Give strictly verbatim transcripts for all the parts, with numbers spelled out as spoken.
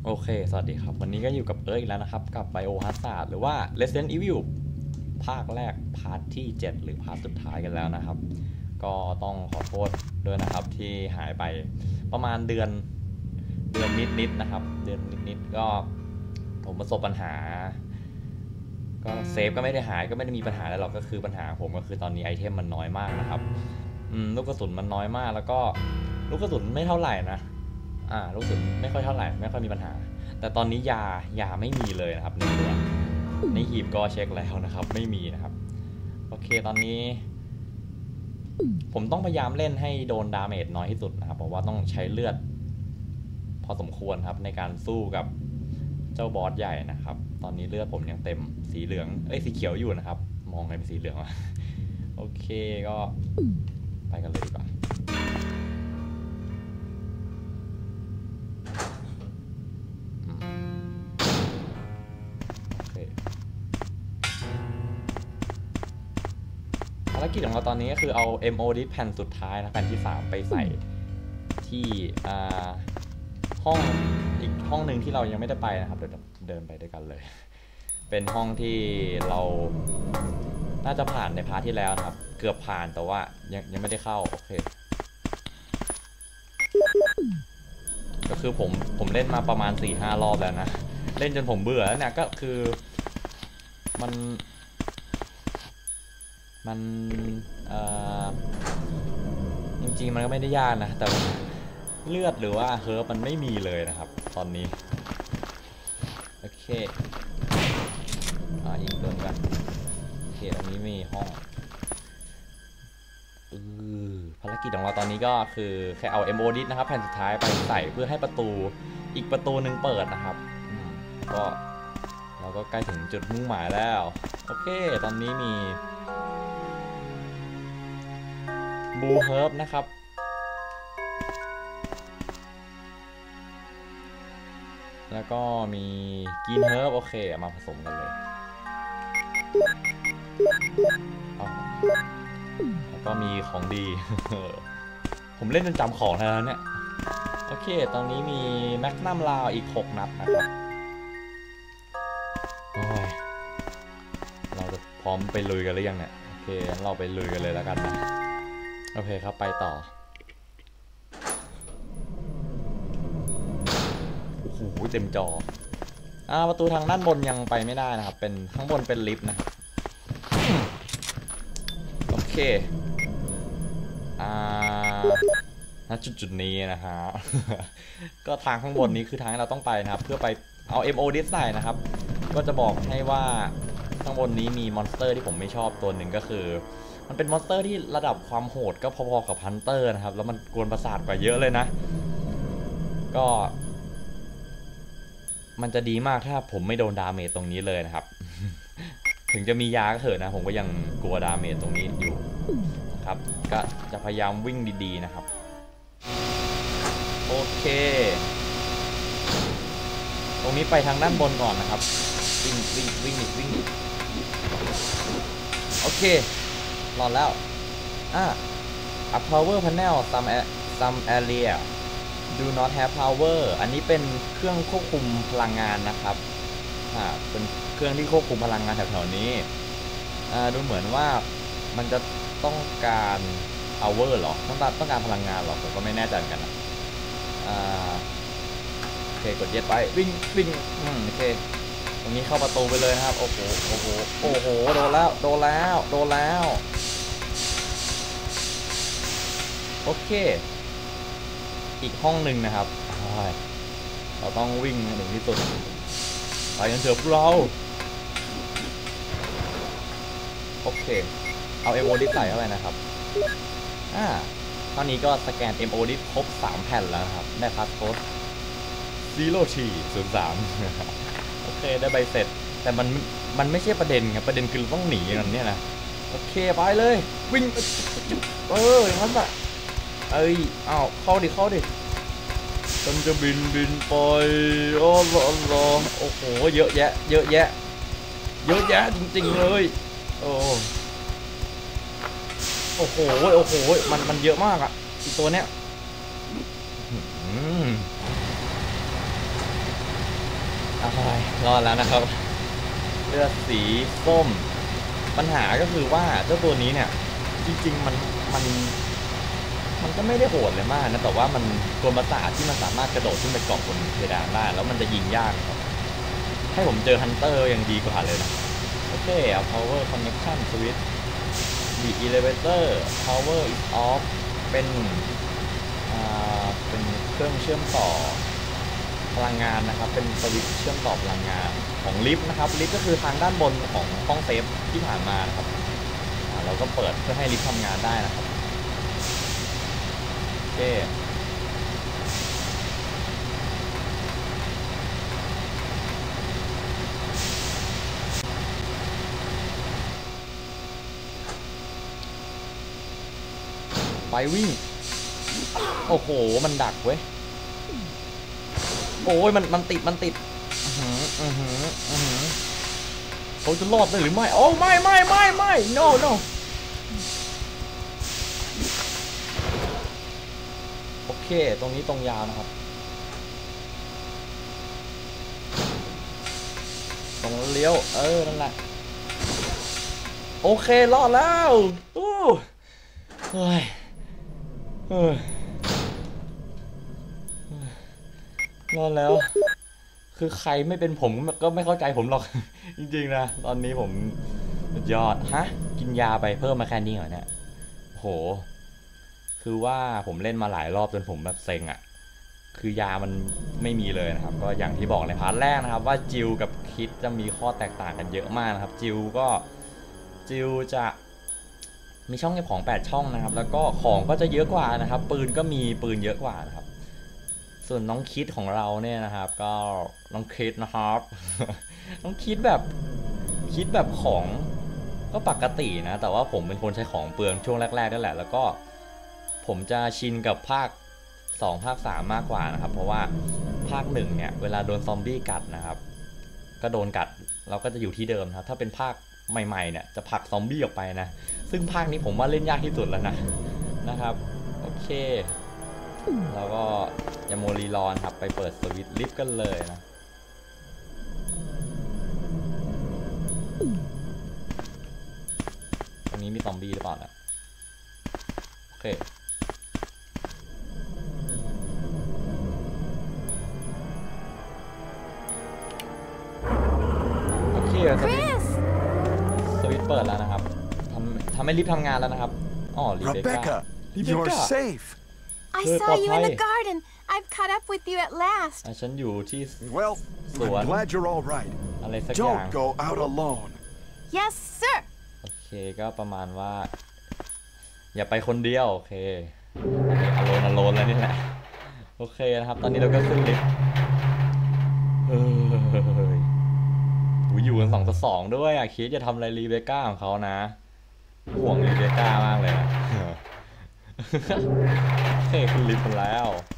โอเคสวัสดีครับวันนี้ก็อยู่กับเอิร์กอีกแล้วนะครับกับ Biohazard หรือว่า Resident Evil ภาคแรกพาร์ทที่เจ็ดหรือพาร์ทสุดท้ายกันแล้วนะครับก็ต้องขอโทษด้วยนะครับที่หายไปประมาณเดือนเดือนนิดๆนะครับเดือนนิดๆก็ผมประสบปัญหาก็เซฟก็ไม่ได้หายก็ไม่ได้มีปัญหาอะไรหรอกก็คือปัญหาผมก็คือตอนนี้ไอเทมมันน้อยมากนะครับลูกกระสุนมันน้อยมากแล้วก็ลูกกระสุนไม่เท่าไหร่นะอ่าลูกกระสุนไม่ค่อยเท่าไหร่ไม่ค่อยมีปัญหาแต่ตอนนี้ยายาไม่มีเลยนะครับในตัวในหีบก็เช็คแล้วนะครับไม่มีนะครับโอเคตอนนี้ผมต้องพยายามเล่นให้โดนดาเมจน้อยที่สุดนะครับเพราะว่าต้องใช้เลือดพอสมควรครับในการสู้กับเจ้าบอสใหญ่นะครับตอนนี้เลือดผมยังเต็มสีเหลืองเอ้ยสีเขียวอยู่นะครับมองไงเป็นสีเหลืองวะโอเคก็ไปกันเลยดีกว่าภารกิจของเราตอนนี้ก็คือเอา เอ็ม โอ ดิส แผ่นสุดท้ายนะแผ่นที่สามไปใส่ที่ห้องอีกห้องหนึ่งที่เรายังไม่ได้ไปนะครับเดี๋ยวเดินไปด้วยกันเลยเป็นห้องที่เราน่าจะผ่านในพาร์ทที่แล้วนะครับเกือบผ่านแต่ว่ายังยังไม่ได้เข้าโอเคก็คือผมผมเล่นมาประมาณ สี่ห้ารอบแล้วนะเล่นจนผมเบื่อแล้วเนี่ยก็คือมันมันเอ่อจริงๆมันก็ไม่ได้ยากนะแต่เลือดหรือว่าเฮิร์บมันไม่มีเลยนะครับตอนนี้โอเคอ่าอีกตัวกันโอเคตรงนี้มีห้องอือภารกิจของเราตอนนี้ก็คือแค่เอา เอ็ม โอ ดิส นะครับแผ่นสุดท้ายไปใส่เพื่อให้ประตูอีกประตูหนึ่งเปิดนะครับก็เราก็ใกล้ถึงจุดมุ่งหมายแล้วโอเคตอนนี้มีบูเฮิร์บนะครับแล้วก็มีกินเฮิร์บโอเคมาผสมกันเลยแล้วก็มีของดี ผมเล่นจนจำของแล้วเนี่ยโอเคตอนนี้มีแมกนัมลาวอีกหกนัดนะครับเราจะพร้อมไปลุยกันหรือยังเนี่ยโอเคเราไปลุยกันเลยแล้วกันนะโอเคครับไปต่อโอ้โหเต็มจออ่าประตูทางด้านบนยังไปไม่ได้นะครับเป็นข้างบนเป็นลิฟต์นะครับโอเคอ่าณจุดจุดนี้นะฮะ ก็ทางข้างบนนี้คือทางที่เราต้องไปนะครับเพื่อไปเอา เอ็ม โอ ดิส ใส่นะครับก็จะบอกให้ว่าข้างบนนี้มีมอนสเตอร์ที่ผมไม่ชอบตัวหนึ่งก็คือมันเป็นมอนสเตอร์ที่ระดับความโหดก็พอๆกับฮันเตอร์นะครับแล้วมันกวนประสาทกว่าเยอะเลยนะก็มันจะดีมากถ้าผมไม่โดนดาเมจตรงนี้เลยนะครับ ถึงจะมียาก็เถอะนะผมก็ยังกลัวดาเมจตรงนี้อยู่นะครับก็จะพยายามวิ่งดีๆนะครับโอเคตรงนี้ไปทางด้านบนก่อนนะครับวิ่งวิ่งวิ่งวิ่งโอเครอดแล้วอ่ะ a power panel some some area do not have power อันนี้เป็นเครื่องควบคุมพลังงานนะครับอ่าเป็นเครื่องที่ควบคุมพลังงานแถวๆนี้อ่าดูเหมือนว่ามันจะต้องการ power หรอต้องการต้องการพลังงานหรอผมก็ไม่แน่ใจเหมือนกันนะอ่าโอเคกดเย็ดไปวิ่งวิ่งอืมโอเคตรงนี้เข้าประตูไปเลยนะครับโอ้โหโอ้โหโอ้โหโดนแล้วโดนแล้วโดนแล้วโอเคอีกห้องหนึ่งนะครับเราต้องวิ่งให้ถึงที่สุดไปกันเถอะพวกเราโอเคเอา เอ็ม โอ ดิส ใส่เข้าไปนะครับอ่าเท่านี้ก็สแกน เอ็ม โอ ดิส ครบสามแผ่นแล้วครับได้พาสโค้ด ซีโร่ ที ศูนย์ สาม โอเคได้ใบเสร็จแต่มันมันไม่ใช่ประเด็นครับประเด็นคือต้องหนีกันเนี่ยนะโอเคไปเลยวิ่งเอออย่างนั้นแหละเอ้ยอ้าวเข้าดิเข้าดิฉันจะบินบินไปโอ้โหโอ้โหเยอะแยะเยอะแยะเยอะแยะจริงๆเลยโอ้โอ้โหโอ้โหมันมันเยอะมากอ่ะอีตัวเนี้ยรอดแล้วนะครับเลือดสีส้มปัญหาก็คือว่าเจ้าตัวนี้เนี่ยจริงๆมันมันมันก็ไม่ได้โหดเลยมากนะแต่ว่ามันตัวประสาทที่มันสามารถกระโดดขึ้นไปเกาะบนเพดานได้แล้วมันจะยิงยากครับให้ผมเจอฮันเตอร์ยังดีกว่าเลยนะโอเคเอา power connection switch the elevator power is off เป็นอ่าเป็นเครื่องเชื่อมต่อพลังงานนะครับเป็นสวิตช์เชื่อมต่อพลังงานของลิฟต์นะครับลิฟต์ก็คือทางด้านบนของห้องเซฟที่ผ่านมานะครับเราก็เปิดเพื่อให้ลิฟต์ทำงานได้นะครับโอเคไปวิ่งโอ้โหมันดักเว้ยโอ้ยมันมันติดมันติดอือหืออือหืออือหือเขาจะรอดได้หรือไม่โอ้ไม่ไม่ไม่ไม่ no no โอเคตรงนี้ตรงยาวนะครับตรงเลี้ยวเออนั่นแหละโอเครอดแล้วอู้เฮ้ยเฮ้ยรอดแล้วคือใครไม่เป็นผมก็ไม่เข้าใจผมหรอกจริงๆนะตอนนี้ผมยอดฮะกินยาไปเพิ่มมาแค่นี้เหรอเนี่ยโหคือว่าผมเล่นมาหลายรอบจนผมแบบเซ็งอ่ะคือยามันไม่มีเลยนะครับก็อย่างที่บอกในพาร์ทแรกนะครับว่าจิวกับคิดจะมีข้อแตกต่างกันเยอะมากนะครับจิวก็จิวจะมีช่องเก็บของแปดช่องนะครับแล้วก็ของก็จะเยอะกว่านะครับปืนก็มีปืนเยอะกว่านะครับส่วนน้องคิดของเราเนี่ยนะครับก็น้องคิดนะครับน้องคิดแบบคิดแบบของก็ปกตินะแต่ว่าผมเป็นคนใช้ของเปลืองช่วงแรกๆนั่นแหละแล้วก็ผมจะชินกับภาคสองภาคสามมากกว่านะครับเพราะว่าภาคหนึ่งเนี่ยเวลาโดนซอมบี้กัดนะครับก็โดนกัดเราก็จะอยู่ที่เดิมครับถ้าเป็นภาคใหม่ๆเนี่ยจะผลักซอมบี้ออกไปนะซึ่งภาคนี้ผมว่าเล่นยากที่สุดแล้วนะนะครับโอเคแล้วก็ยาโมรีรอนครับไปเปิดสวิตช์ลิฟต์กันเลยนะตรงนี้มีซอมบี้หรือเปล่านะโอเคโอเคสวิตช์สวิตช์เปิดแล้วนะครับทำทำให้ลิฟต์ทำงานแล้วนะครับอ๋อรีเบคก้า You're safe. I saw you in the garden. I've caught up with you at last. ฉันอยู่ที่ Well, สวน I'm glad you're all right. อะไรสักอย่าง Don't go out alone. Yes, sir. โอเคก็ประมาณว่าอย่าไปคนเดียวโอเคอโลนอโลนแล้วนี่แหละโอเคนะครับตอนนี้เราก็ขึ้นลิฟต์เฮ้ยอยู่กันสองต่อสองด้วยอะคิดจะทำอะไรรีเบคก้าของเขานะห่วงรีเบคก้ามากเลยนะโอเคขึ้นลิฟต์แล้ว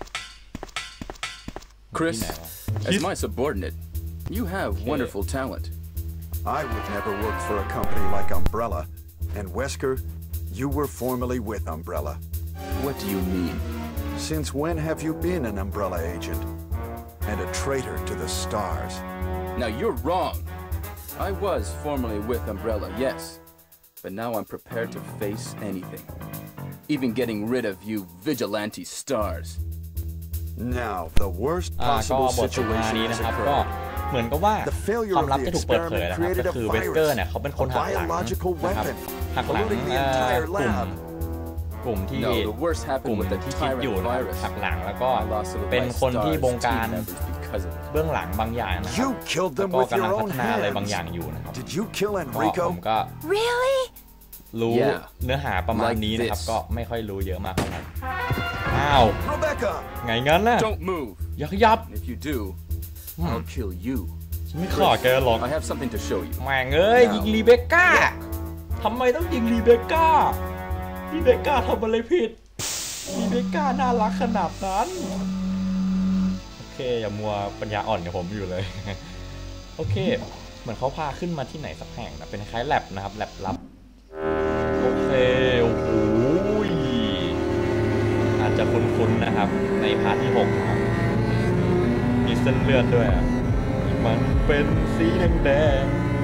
Chris, as my subordinate, you have okay. wonderful talent. I would never work for a company like Umbrella. And Wesker, you were formerly with Umbrella. What do you mean? Since when have you been an Umbrella agent? And a traitor to the stars? Now you're wrong. I was formerly with Umbrella, yes. But now I'm prepared to face anything. Even getting rid of you vigilante stars. Now, the worst อ่าก็ possible บทสนทนา situation นี้ has นะครับก็ occurred. เหมือนกับว่า The failure ความ of ลับ the จะถูกเปิดเผย experiment นะครับ created ก็ a คือเวสเกอร์เนี่ย virus, เขาเป็นคน a หักหลัง biological นะครับ weapon, หักหลัง polluting the เอ่อ entire กลุ่ม lab. กลุ่มที่ No, the worst กลุ่ happened ม with the ที่คิดอยู่ tyrant นะครับ virus. หักหลังแล้วก็ I lost some of เป็น my คนที่บง stars การ team members because of it. เบื้องหลังบางอย่างนะครับ You killed แล้ว them ก็ with กำลั your งพั own ฒนาอะไรบาง hands. อย่างอยู่นะครับ Did you kill ก็ผ Enrico? มก็ Really? รู้ Yeah. เนื้อหาประมาณ Like นี้นะครับ this. ก็ไม่ค่อยรู้เยอะมากเท่าไหร่อ้าว Rebecca! ไงงั้นน่ะ Don't move. อย่าขยับ If you do, I'll kill you. ฉันไม่ฆ่าแกหรอก I have something to show you. แม่งเอ้ยยิงรีเบคก้าทำไมต้องยิงรีเบคก้ารีเบคก้าทำอะไรผิดรีเบคก้าน่ารักขนาดนั้นโอเคอย่ามัวปัญญาอ่อนกับผมอยู่เลยโอเคเหมือนเขาพาขึ้นมาที่ไหนสักแห่งนะเป็นคล้ายแลบนะครับแลบลับโอเคโอ้โหอาจจะคุ้นๆนะครับในพาร์ทที่หกนะครับมีเส้นเลือดด้วยมีมมันเป็นสีแดง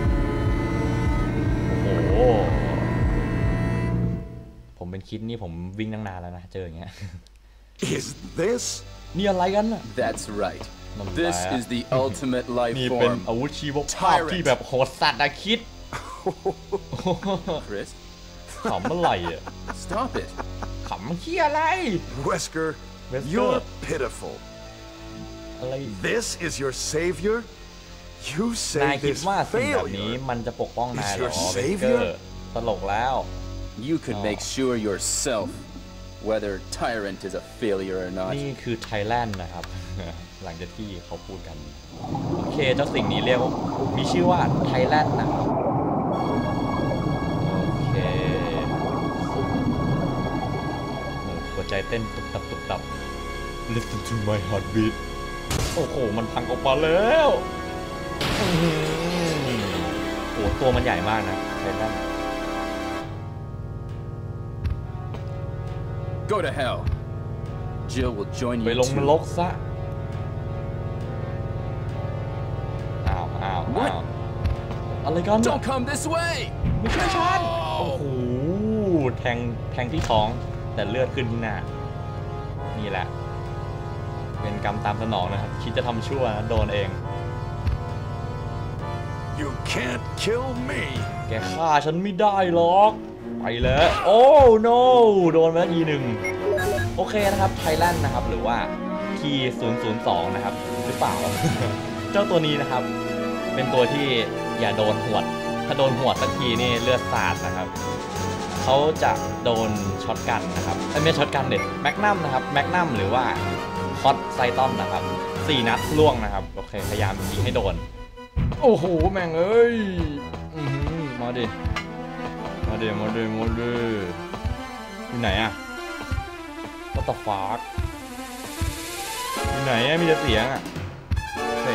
ๆโอ้โหผมเป็นคิดนี่ผมวิ่งตั้งนานแล้วนะเจออย่างเงี้ย Is this? นี่อะไรกันน่ะ That's right. This is the ultimate life นี่เป็น form. อาวุธชีวภาพที่แบบโหดสัตว์อะคิด Chris, ขำอะไรอะ stop it. ขำเหี้ยอะไร Wesker, Wesker. you're pitiful. อะไร This is your savior? You นาย say คิด this ว่าสิ่งแบบนี้ failure? มันจะปกป้องนายเหรอ Is your เบเกอ savior? ร์ตลกแล้ว You could Oh. make sure yourself whether Tyrant is a failure or not. นี่คือไทยแลนด์นะครับ หลังจากที่เขาพูดกันโอเคเจ้าสิ่งนี้เรียกว่ามีชื่อว่าไทยแลนด์นะครับโอเคโอ้หัวใจเต้นตุบตับตุบตับ Listen to my heartbeat โอ้โหมันพังออกมาแล้วอื้อหือโอ้ตัวมันใหญ่มากนะไทยแลนด์ Go to hell. Jill will join ไป you ลงนร too. กซะอ้าวอ้าวอ้าวอะไรกัน Don't come this way. ไม่ใช่ฉันโอ้โหแทงแทงที่ท้องแต่เลือดขึ้นที่หน้านี่แหละเป็นกรรมตามสนองนะครับคิดจะทำชั่วนะโดนเอง You can't kill me. แกฆ่าฉันไม่ได้หรอกไปแล้วโอ้ no โดนไปแล้วทีหนึ่งโอเคนะครับไทยแลนด์นะครับหรือว่า ที ศูนย์ ศูนย์ สอง นะครับหรือเปล่า เจ้าตัวนี้นะครับเป็นตัวที่อย่าโดนหวดถ้าโดนหวดสักทีนี่เลือดสาดนะครับเขาจะโดนช็อตกันนะครับไม่ช็อตกันเด็ดแมกนัมนะครับแมกนัมหรือว่าคอตไซตอนนะครับสี่นัดล่วงนะครับโอเคพยายามยิงให้โดนโอ้โหแม่งเอ้ยอื้อหือมาดิมาดิมาดิมาดิอยู่ไหนอะWhat the fuck อยู่ไหนอะมีแต่เสียงอะโอเค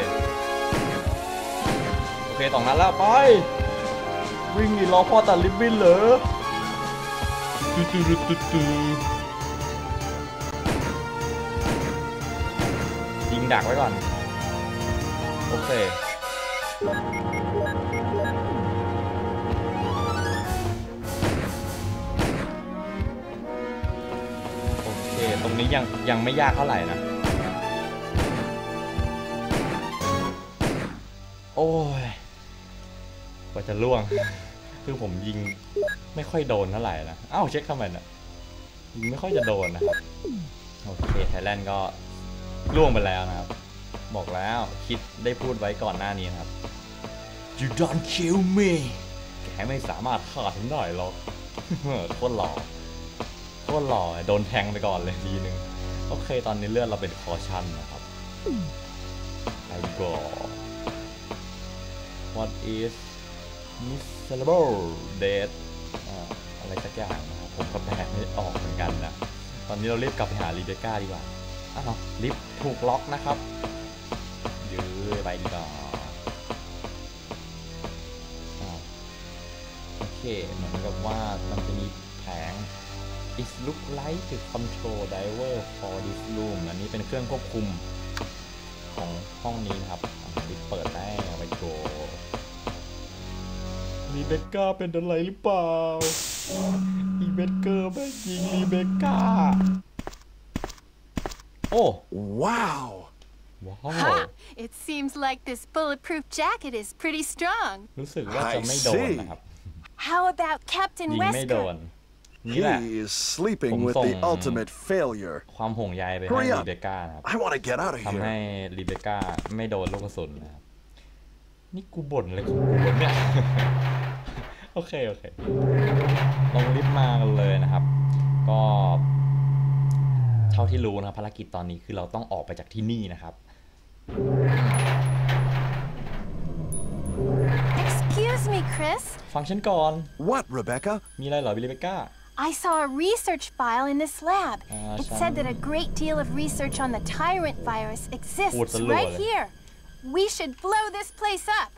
โอเคตรงนั้นแล้วไปวิ่งดิรอพ่อตัดลิบบิ้นเหรอตูตูตูตูตูยิงดักไว้ก่อนโอเคโอเคตรงนี้ยังยังไม่ยากเท่าไหร่นะโอ้ยกว่าจะล่วงคือผมยิงไม่ค่อยโดนเท่าไหร่นะอ้าวเช็คทำไมนะยิงไม่ค่อยจะโดนนะครับโอเคไทยแลนด์ก็ล่วงไปแล้วนะครับบอกแล้วคิดได้พูดไว้ก่อนหน้านี้นะครับ You don't kill me แกไม่สามารถฆ่าฉันได้หรอก โคตรหล่อโคตรหล่อโดนแทงไปก่อนเลยทีนึงโอเคตอนนี้เลือดเราเป็นคอชั่นนะครับไอ้ก็ What is miserable death อ่าอะไรสักอย่างนะครับผมก็แปลไม่ออกเหมือนกันนะตอนนี้เรารีบกลับไปหารีเบคก้าดีกว่าอ้าวลิฟต์ถูกล็อกนะครับยื้อไปดีกว่าอ้าวโอเคเหมือนกับว่ามันจะมีแผง It look like the control driver for this room อันนี้เป็นเครื่องควบคุมของห้องนี้นะครับลิฟต์เปิดได้ไปโกรีเบคก้าเป็นอะไรหรือเปล่าอีเบเกอร์แม่งยิงรีเบคก้าโอ้ Wow. ว้าว Ha! It seems like this bulletproof jacket is pretty strong. รู้สึกว่าจะไม่โดนนะครับ How about Captain ยิงไม่โดน Wesker? นี่แหละ He is sleeping with the ultimate failure. ความห่วงใยไปให้ Hurry รี up. เบคก้านะครับ I want to get out of ทำให้ here. รีเบคก้าไม่โดนลูกกระสุนนะครับนี่กูบ่นอะไรของกูวะเนี่ย โอเคโอเคลงลิฟต์มากันเลยนะครับก็เท่าที่รู้นะภารกิจตอนนี้คือเราต้องออกไปจากที่นี่นะครับ Excuse me, Chris. ฟังฉันก่อน What, Rebecca? มีอะไรเหรอรีเบคก้า I saw a research file in this lab. Ah, It some- said that a great deal of research on the tyrant virus exists What's the right law? here. We should blow this place up.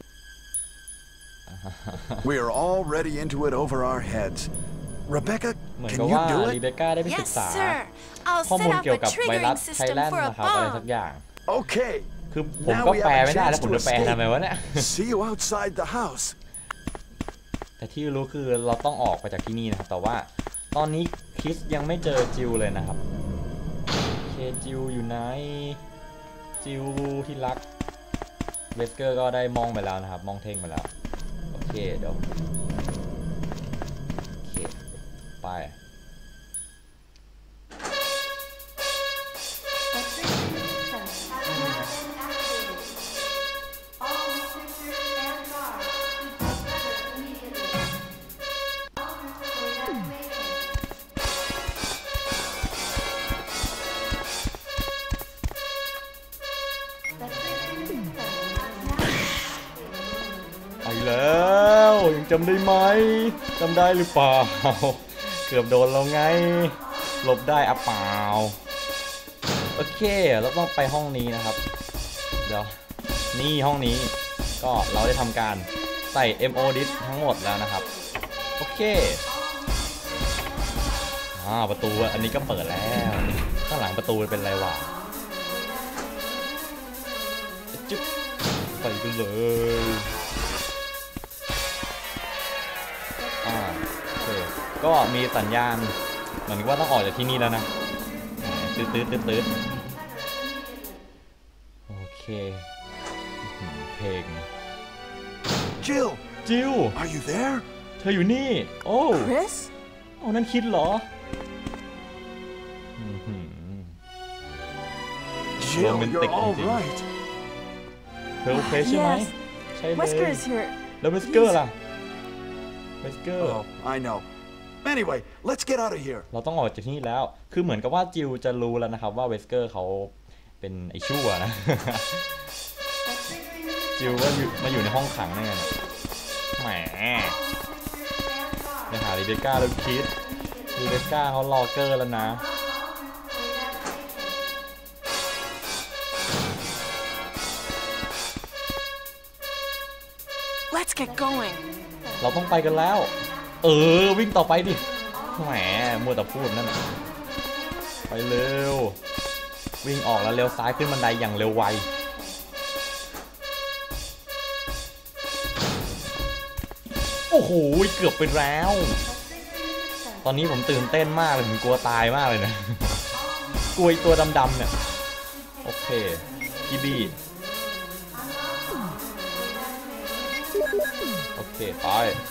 We are already into it over our heads. Rebecca, เหมือน can กับ you ว่า do รี it? เบคก้าได้ไปศึ Yes, กษา sir. I'll ข้อ set มูล up เกี่ยว a กับไวรั triggering สไทย system แลนด์ for a นะครับอะไรสัก bomb. อย่าง Okay, คือผมก็แปลไม่ได้แล้วผมจะแปลทำไมวะเนี่ย See you outside the house. แต่ที่รู้คือเราต้องออกไปจากที่นี่นะครับแต่ว่าตอนนี้คริสยังไม่เจอจิวเลยนะครับเคจิวอยู่ไหนจิวที่รักเวสเกอร์ก็ได้มองไปแล้วนะครับมองเท่งไปแล้วโอเคเดี๋ยวโอเคไปไปแล้วยังจำได้ไหมจำได้หรือเปล่าเกือบโดนเราไงหลบได้อะเปล่าโอเคเราต้องไปห้องนี้นะครับเดี๋ยวนี่ห้องนี้ก็เราได้ทำการใส่ เอ็ม โอ ดิส ทั้งหมดแล้วนะครับโอเคอ่าประตูอันนี้ก็เปิดแล้วข้างหลังประตูเป็นอะไรวะจึ๊บไปกันเลยอ่าโอเคก็มีสัญญาณเหมือนว่าต้องออกจากที่นี่แล้วนะตืดตืดตืดตืดโอเคเพลง Jill, จิว are you there? เธออยู่นี่โอ้ Chris? โอ้นั่นคิดเหรอ Jill, Romantic you're all จริง right. เธอโอเคใช่ไหม Yes. ใช่เลย Wesker is here. แล้วเวสเกอร์ล่ะเวสเกอร์ Oh, I know. Anyway, let's get out of here. เราต้องออกจากที่นี่แล้วคือเหมือนกับว่าจิวจะรู้แล้วนะครับว่าเวสเกอร์เขาเป็นไอชั่วนะ จิวว่ามาอยู่ในห้องขังนั่นไงแหมไปหาลิเบก้าแล้วคิดลิเบก้าเขารอเกอร์แล้วนะ Let's get going. เราต้องไปกันแล้วเออวิ่งต่อไปดิแหมมัวแต่พูดนั่นน่ะไปเร็ววิ่งออกแล้วเร็วซ้ายขึ้นบันไดอย่างเร็วไวโอ้โหเกือบไปแล้วตอนนี้ผมตื่นเต้นมากเลยผมกลัวตายมากเลยนะกลัวตัวดำๆเนี่ยโอเคพี่บี้โอเคไป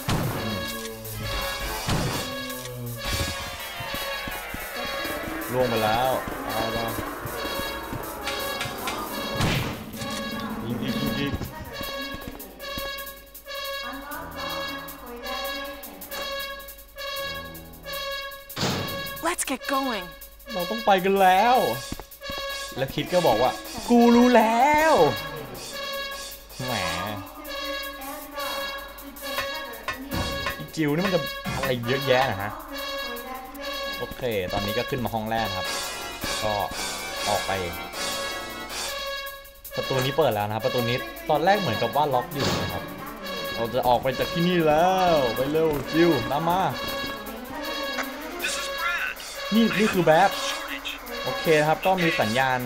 ล่วงไปแล้วเอาไปยิงยิงยิงยิง Let's get going. เราต้องไปกันแล้วแล้วคิดก็บอกว่ากูรู้แล้วแหมจิวนี่มันจะอะไรเยอะแยะนะฮะโอเคตอนนี้ก็ขึ้นมาห้องแรกครับก็ออกไปประตูนี้เปิดแล้วนะครับประตูนี้ตอนแรกเหมือนกับว่าล็อกอยู่นะครับเราจะออกไปจากที่นี่แล้วไปเร็วจิวตามมานี่นี่คือแบทโอเคครับก็มีสัญญาณ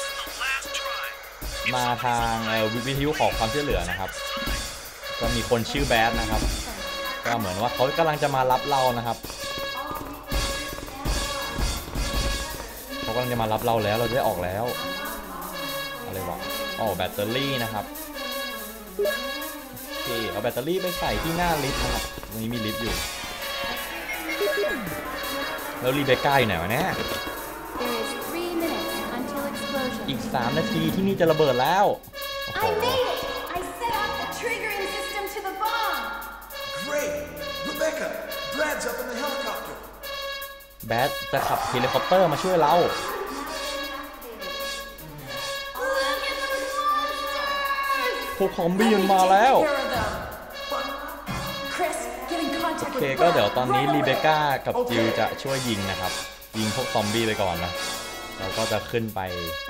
มาทางวิทยุขอความช่วยเหลือนะครับก็มีคนชื่อแบทนะครับก็เหมือนว่าเขากำลังจะมารับเรานะครับเขากำลังจะมารับเราแล้วเราจะได้ออกแล้วอะไรวะอ๋อแบตเตอรี่นะครับโอเคเอาแบตเตอรี่ไปใส่ที่หน้าลิฟต์นะครับตรงนี้มีลิฟต์อยู่แล้วรีเบคก้าอยู่ไหนวะเนี่ยอีกสามนาทีที่นี่จะระเบิดแล้วโอ้โห I set off the triggering system to the bomb. Great. Rebecca, Brad's up in the helicopter. แบทจะขับเฮลิคอปเตอร์มาช่วยเรา Look at those monsters. พวกซอมบี้มันมาแล้ว Chris, get in โอ contact เค with ก็เดี๋ยว Brad ตอนนี้ right รีเบ away. คก้ากับจิลจะช่วยยิงนะครับยิงพวกซอมบี้ไปก่อนนะเราก็จะขึ้นไป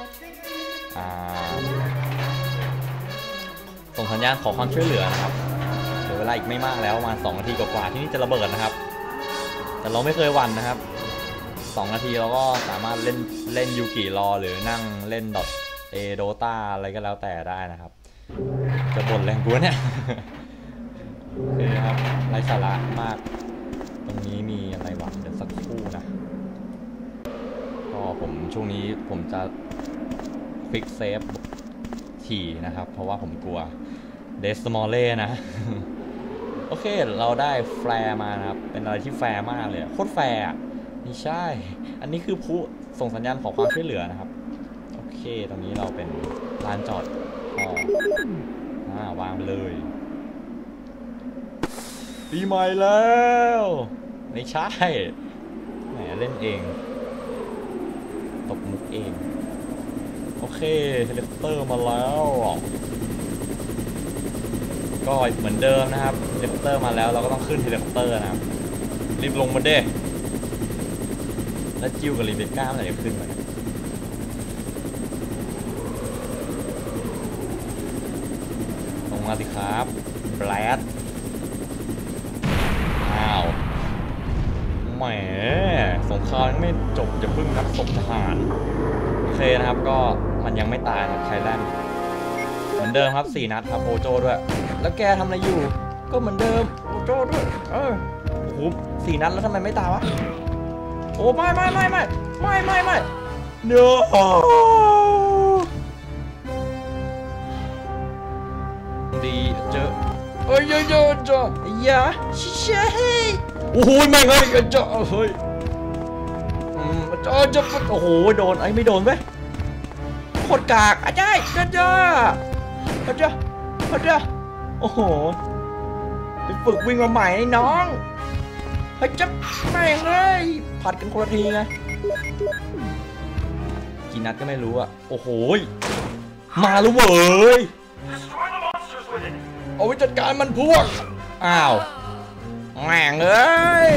ส่งสัญญาณขอความช่วยเหลือนะครับเหลือเวลาอีกไม่มากแล้วประมาณสองนาทีกว่าๆที่นี่จะระเบิดนะครับแต่เราไม่เคยหวั่นนะครับสองนาทีเราก็สามารถเล่นเล่นยูกิรอหรือนั่งเล่นดอทเอโดตาอะไรก็แล้วแต่ได้นะครับจะบ่นแรงกูเนี่ยโอเคครับไร้สาระมากตรงนี้มีอะไรวะเดี๋ยวสักครู่นะก็ผมช่วงนี้ผมจะควิกเซฟถี่นะครับเพราะว่าผมกลัวเดสมอลเล่นะโอเคเราได้แฟร์มานะครับเป็นอะไรที่แฟร์มากเลยโคตรแฟร์นี่ใช่อันนี้คือผู้ส่งสัญญาณขอความช่วยเหลือนะครับโอเคตรงนี้เราเป็นลานจอดอ๋ออ่าวางไปเลยปีใหม่แล้วไม่ใช่แหมเล่นเองตบมุกเองโอเคเฮลิคอปเตอร์มาแล้วก็เหมือนเดิมนะครับเฮลิคอปเตอร์มาแล้วเราก็ต้องขึ้นเฮลิคอปเตอร์นะครับรีบลงมาเด้แล้วจิวกับรีเบคก้าเมื่อไหร่จะขึ้นมาลงมาสิครับแบลดอ้าวแหมสงครามยังไม่จบจะพึ่งนักศพทหารโอเคนะครับก็มันยังไม่ตายนะไทยแลนด์เหมือนเดิมครับสี่นัดครับโอโจด้วยแล้วแกทำอะไรอยู่ก็เหมือนเดิมโอโจด้วยเออโอ้โหสี่นัดแล้วทำไมไม่ตายวะโอ้ไม่ไม่ไม่ไม่ไม่ไม่ไม่ no ดีเจอเอ้ยเจอเจอเจออย่าใช่โอ้โหไม่ไงเจอเฮ้ยอืมเจอเจอโอ้โหโดนไอ้ไม่โดนเว้ยโคตรกากอาจารย์เจอเจอเจอเจอโอ้โหไปฝึกวิ่งมาใหม่น้องเฮ้ยจับไม่เลยผัดกันคนละทีไงกี่นัดก็ไม่รู้อ่ะโอ้โหมาแล้วเว้ยเอาไว้จัดการมันพวกอ้าวแม่งเอ้ย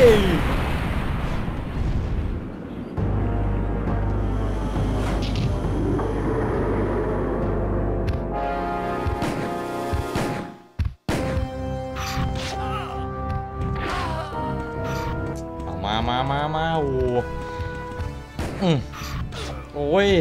มามามามาโอ้อืมโอ้ย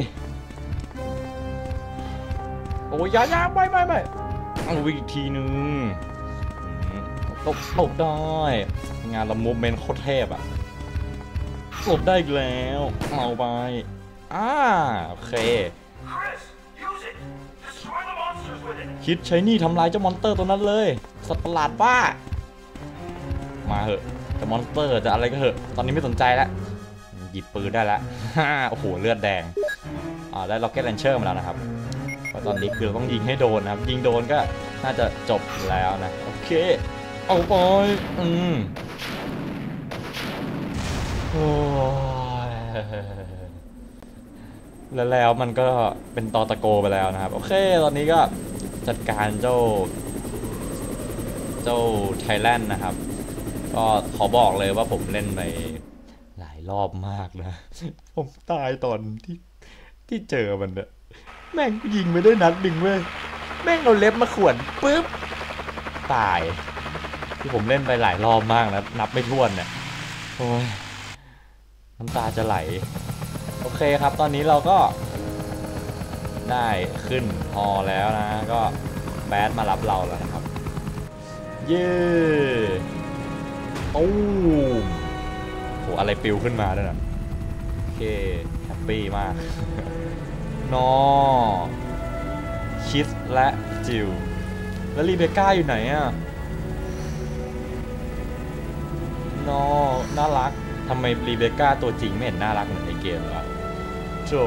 โอ้ยยายาไม่ไม่ไม่เอาอีกทีนึงตบตบได้งานละมุมเมนโคตรเทพอ่ะตบได้อีกแล้วเอาไปอ่าโอเคคิดใช้นี่ทำลายเจ้ามอนเตอร์ตัวนั้นเลยสัตว์ประหลาดป้ามาเหอะจะมอนสเตอร์จะอะไรก็เหอะตอนนี้ไม่สนใจแล้วหยิบปืนได้แล้วโอ้โหเลือดแดงอ่าได้ล็อกเก็ตแลนเชอร์มาแล้วนะครับตอนนี้คือเราต้องยิงให้โดนนะครับยิงโดนก็น่าจะจบแล้วนะโอเคเอาไปอืมโอ้ยแล้วแล้วมันก็เป็นตอตะโกไปแล้วนะครับโอเคตอนนี้ก็จัดการเจ้าเจ้าไทยแลนด์นะครับก็ขอบอกเลยว่าผมเล่นไปหลายรอบมากนะผมตายตอนที่ที่เจอมันเนี่ยแม่งยิงไม่ได้นัดดึงเว้ยแม่งเอาเล็บมาข่วนปึ๊บตายที่ผมเล่นไปหลายรอบมากนะนับไม่ถ้วนเนี่ยโอ้ยน้ำตาจะไหลโอเคครับตอนนี้เราก็ได้ขึ้นฮอแล้วนะก็แบดมารับเราแล้วนะครับเย้โอ้โหอะไรปิวขึ้นมาด้วยนะโอเคแฮปปี้มากนอคิสและจิวแล้วรีเบคก้าอยู่ไหนอ่ะนอน่ารักทำไมรีเบคก้าตัวจริงไม่เห็นน่ารักเหมือนในเกมวะโจ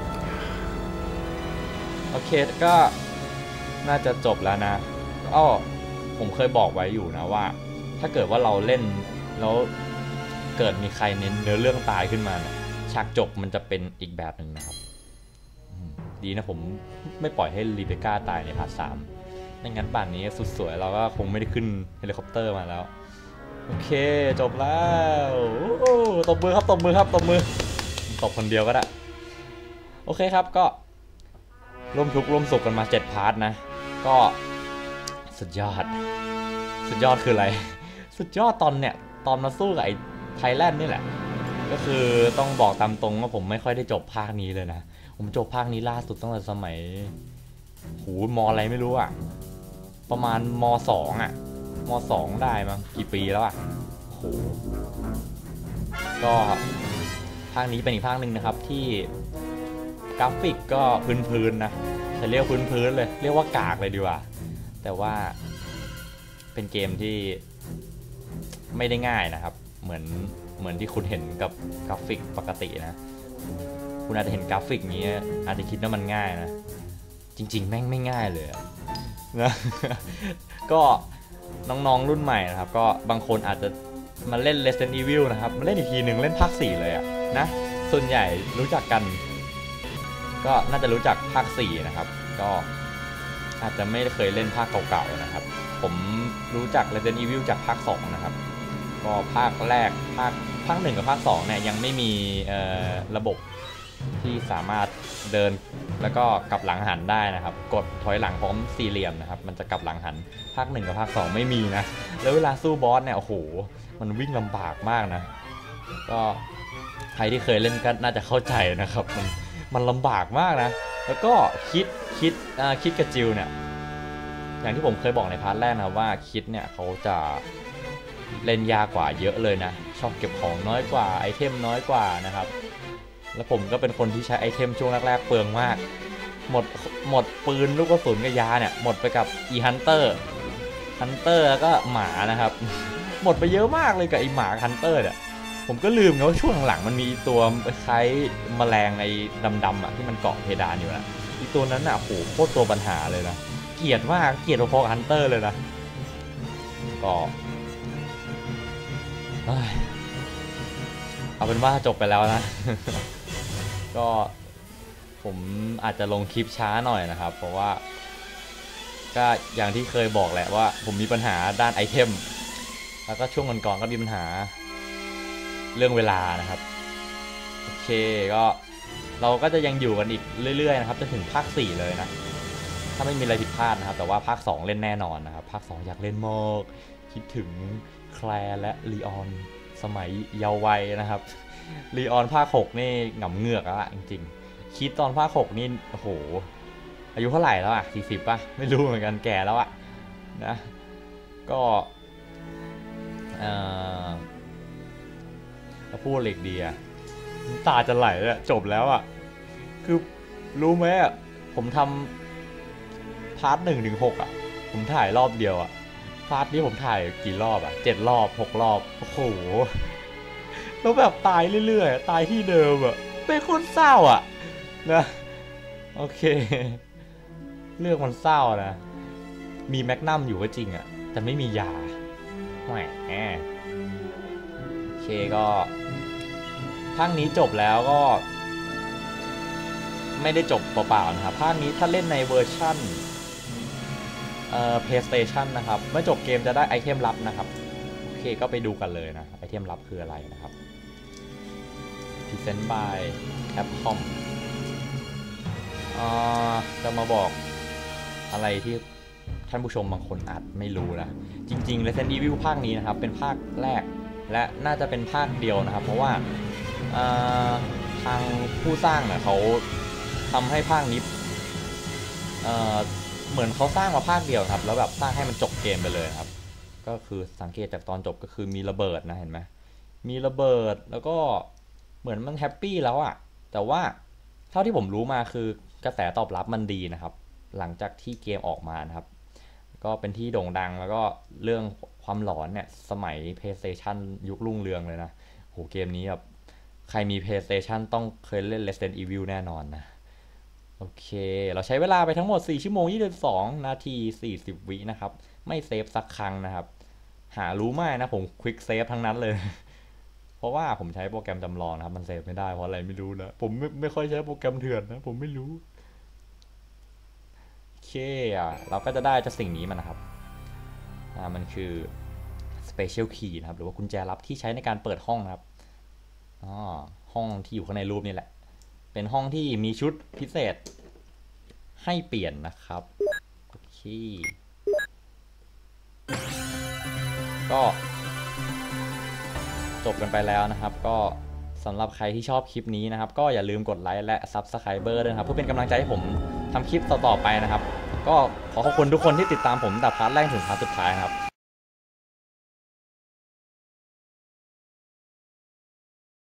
โอเคก็น่าจะจบแล้วนะอ้อผมเคยบอกไว้อยู่นะว่าถ้าเกิดว่าเราเล่นแล้วเกิดมีใครเน้นเนื้อเรื่องตายขึ้นมาเนี่ยฉากจบมันจะเป็นอีกแบบหนึ่งนะครับดีนะผมไม่ปล่อยให้รีเบคก้าตายในพาร์ทสามไม่งั้นป่านนี้สุดสวยเราก็คงไม่ได้ขึ้นเฮลิคอปเตอร์มาแล้วโอเคจบแล้วตบมือครับตบมือครับตบมือตบคนเดียวก็ได้โอเคครับก็ร่วมทุกข์ร่วมสุขกันมาเจ็ดพาร์ทนะก็สุดยอดสุดยอดคืออะไรสุดยอดตอนเนี่ยตอนมาสู้กับไอ้ไทยแลนด์นี่แหละก็คือต้องบอกตามตรงว่าผมไม่ค่อยได้จบภาคนี้เลยนะผมจบภาคนี้ล่าสุดตั้งแต่สมัยหูมอะไรไม่รู้อ่ะประมาณมสองอ่ะมสองได้มั้งกี่ปีแล้วอ่ะโหก็ภาคนี้เป็นอีกภาคหนึ่งนะครับที่กราฟิกก็พื้นๆนะจะเรียกพื้นๆเลยเรียกว่ากากเลยดีกว่าแต่ว่าเป็นเกมที่ไม่ได้ง่ายนะครับเหมือนเหมือนที่คุณเห็นกับกราฟิกปกตินะคุณอาจจะเห็นกราฟิกนี้อาจจะคิดว่ามันง่ายนะจริงๆแม่งไม่ง่ายเลยนะก็น้องๆรุ่นใหม่นะครับก็บางคนอาจจะมาเล่น Resident Evil นะครับมาเล่นอีกทีหนึ่งเล่นภาคสี่เลยอะนะส่วนใหญ่รู้จักกันก็น่าจะรู้จักภาคสี่นะครับก็อาจจะไม่เคยเล่นภาคเก่าๆนะครับผมรู้จัก Resident Evil จากภาคสองนะครับก็ภาคแรกภาคภาคหนึ่งกับภาคสองเนี่ยยังไม่มีระบบที่สามารถเดินแล้วก็กลับหลังหันได้นะครับกดถอยหลังพร้อมสี่เหลี่ยมนะครับมันจะกลับหลังหันภาคหนึ่งกับภาคสองไม่มีนะแล้วเวลาสู้บอสเนี่ยโอ้โหมันวิ่งลำบากมากนะก็ใครที่เคยเล่นก็น่าจะเข้าใจนะครับมันมันลำบากมากนะแล้วก็คิดคิดอ่าคิดกับจิวเนี่ยอย่างที่ผมเคยบอกในพาร์ทแรกนะว่าคิดเนี่ยเขาจะเล่นยากกว่าเยอะเลยนะชอบเก็บของน้อยกว่าไอเทมน้อยกว่านะครับแล้วผมก็เป็นคนที่ใช้ไอเทมช่วงแรกๆเปลืองมากหมดหมดปืนลูกกระสุนกับยาเนี่ยหมดไปกับอีฮันเตอร์ฮันเตอร์แล้วก็หมานะครับหมดไปเยอะมากเลยกับไอหมาฮันเตอร์เนี่ยผมก็ลืมไงว่าช่วงหลังมันมีตัวคล้ายแมลงไอ้ดำๆอ่ะที่มันเกาะเพดานอยู่นะอีตัวนั้นอ่ะโหโคตรตัวปัญหาเลยนะเกลียดมากเกลียดพอๆฮันเตอร์เลยนะก็เอาเป็นว่าจบไปแล้วนะ ก็ผมอาจจะลงคลิปช้าหน่อยนะครับเพราะว่าก็อย่างที่เคยบอกแหละว่าผมมีปัญหาด้านไอเทมแล้วก็ช่วงก่อนๆก็มีปัญหาเรื่องเวลานะครับโอเคก็เราก็จะยังอยู่กันอีกเรื่อยๆนะครับจนถึงภาคสี่เลยนะถ้าไม่มีอะไรผิดพลาดนะครับแต่ว่าภาคสองเล่นแน่นอนนะครับภาคสองอยากเล่นมากคิดถึงแคลร์และลีออนสมัยเยาว์วัยนะครับลีออนภาคหกนี่หง่ำเงือกอะจริงๆคิดตอนภาคหกนี่โอ้โหอายุเท่าไหร่แล้วอะสี่สิบป่ะไม่รู้เหมือนกันแก่แล้วอะนะก็เอ่อพูดเล็กดีอะตาจะไหลอะจบแล้วอะคือรู้ไหมอะผมทำพาร์ทหนึ่งถึงหกอะผมถ่ายรอบเดียวอะพาร์ทนี้ผมถ่ายกี่รอบอะเจ็ดรอบหกรอบโอ้โหแล้วแบบตายเรื่อยๆตายที่เดิมอะเป็นคนเศร้าอะนะโอเคเรื่องมันเศร้านะมีแมกนัมอยู่ก็จริงอะแต่ไม่มียาแหมโอเคก็ภาคนี้จบแล้วก็ไม่ได้จบเปล่าๆนะครับภาคนี้ถ้าเล่นในเวอร์ชั่นเอ่อ PlayStation นะครับเมื่อจบเกมจะได้ไอเทมลับนะครับโอเคก็ไปดูกันเลยนะไอเทมลับคืออะไรนะครับ Present by Capcom อ่าจะมาบอกอะไรที่ท่านผู้ชมบางคนอาจไม่รู้นะจริงๆ Resident Evil ภาคนี้นะครับเป็นภาคแรกและน่าจะเป็นภาคเดียวนะครับเพราะว่าทางผู้สร้างเนี่ยเขาทำให้ภาคนี้เ, เหมือนเขาสร้างมาภาคเดียวครับแล้วแบบสร้างให้มันจบเกมไปเลยครับก็คือสังเกตจากตอนจบก็คือมีระเบิดนะเห็นไหมมีระเบิดแล้วก็เหมือนมันแฮปปี้แล้วอะแต่ว่าเท่าที่ผมรู้มาคือกระแสตอบรับมันดีนะครับหลังจากที่เกมออกมานะครับก็เป็นที่โด่งดังแล้วก็เรื่องความหลอนเนี่ยสมัย PlayStation ยุครุ่งเรืองเลยนะโหเกมนี้แบบใครมี PlayStation ต้องเคยเล่น Resident Evil แน่นอนนะโอเคเราใช้เวลาไปทั้งหมดสี่ชั่วโมงยี่สิบสองนาทีสี่สิบวินะครับไม่เซฟสักครั้งนะครับหารู้ไม่นะผมควิกเซฟทั้งนั้นเลยเพราะว่าผมใช้โปรแกรมจำลองนะครับมันเซฟไม่ได้เพราะอะไรไม่รู้นะผมไม่ไม่ค่อยใช้โปรแกรมเถื่อนนะผมไม่รู้โอเคอ่ะเราก็จะได้จะสิ่งนี้มันนะครับอ่ามันคือ Special Key นะครับหรือว่ากุญแจลับที่ใช้ในการเปิดห้องนะครับอ๋อห้องที่อยู่ข้างในรูปนี่แหละเป็นห้องที่มีชุดพิเศษให้เปลี่ยนนะครับโอเคก็จบกันไปแล้วนะครับก็สำหรับใครที่ชอบคลิปนี้นะครับก็อย่าลืมกดไลค์และ Subscriber ด้วยนะครับเพื่อเป็นกำลังใจให้ผมทำคลิปต่อๆไปนะครับก็ขอขอบคุณทุกคนที่ติดตามผมแต่พาร์ทแรกถึงพาร์ทสุดท้ายนะครับ